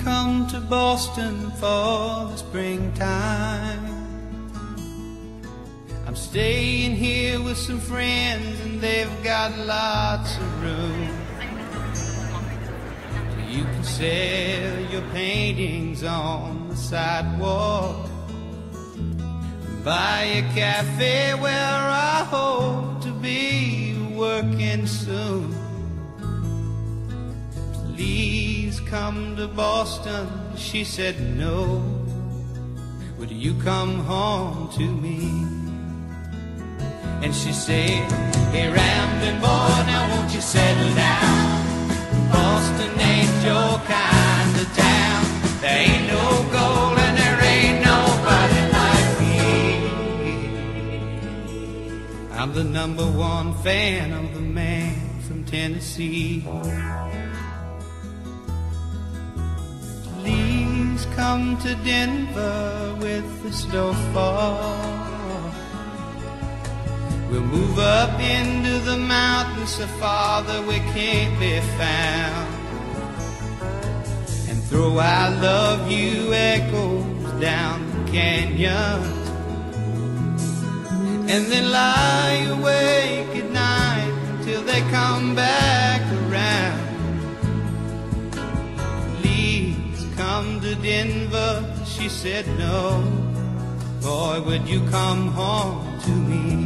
come to Boston for the springtime. I'm staying here with some friends and they've got lots of room. You can sell your paintings on the sidewalk, buy a cafe where I hope to be working soon. Please come to Boston, she said no. Would you come home to me? And she said, hey Ramblin' boy, now won't you settle down? Boston ain't your kind of town. There ain't no gold and there ain't nobody like me. I'm the #1 fan of the man from Tennessee. Please come to Denver with the snowfall. We'll move up into the mountains so far that we can't be found, and throw I love you echoes down the canyons, and then lie awake at night until they come back around. Please come to Denver, she said no. Boy, would you come home to me?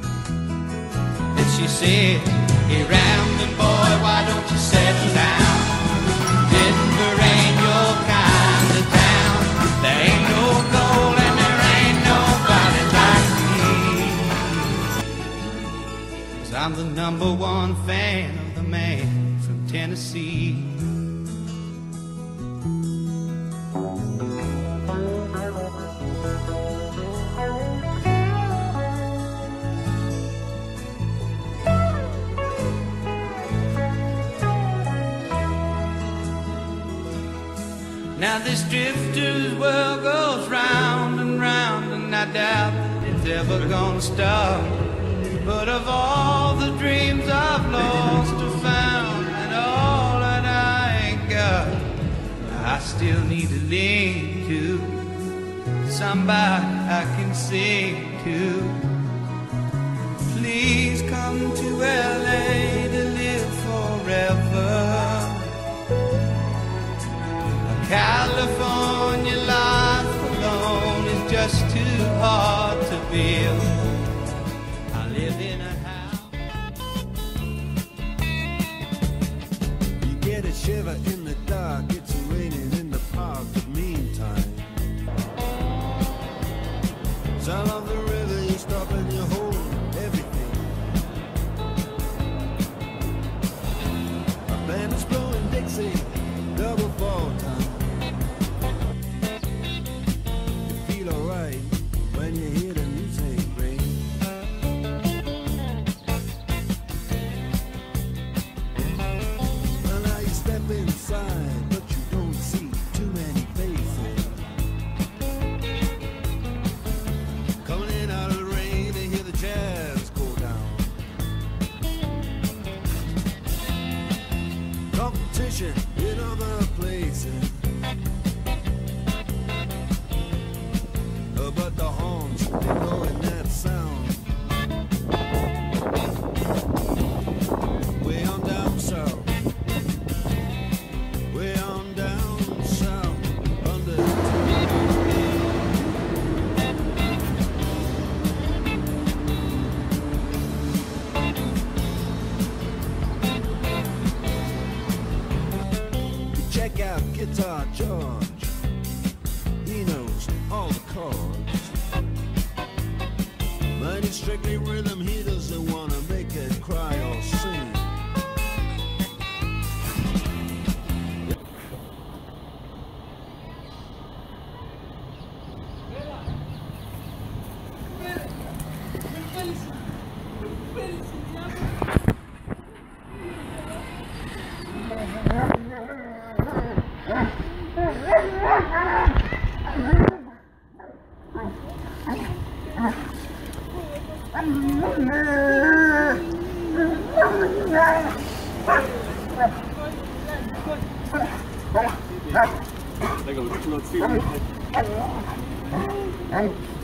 She said, hey Ramblin' boy, why don't you settle down? Denver ain't your kind of town. There ain't no gold and there ain't nobody like me. 'Cause I'm the #1 fan of the man from Tennessee. Now this drifter's world goes round and round, and I doubt that it's ever gonna stop. But of all the dreams I've lost or found, and all that I ain't got, I still need to lean to somebody I can sing to. Please come to LA to live forever. California life alone is just too hard to build. I live in a house. You get a shiver in the dark, it's raining in the park, but meantime sound of the river, you stop and you hold everything. A band is blowing Dixie, double fall time. Alright, when you hear the music ring. Well, now you step inside, but you don't see too many faces. Coming in out of the rain to hear the jazz go down. Competition in other places, but the horns, they go in that sound. Way on down south, way on down south, under check out Guitar George, he knows all the chords. But it's strictly rhythm, he doesn't want to make it cry or sing. Voilà. Tego,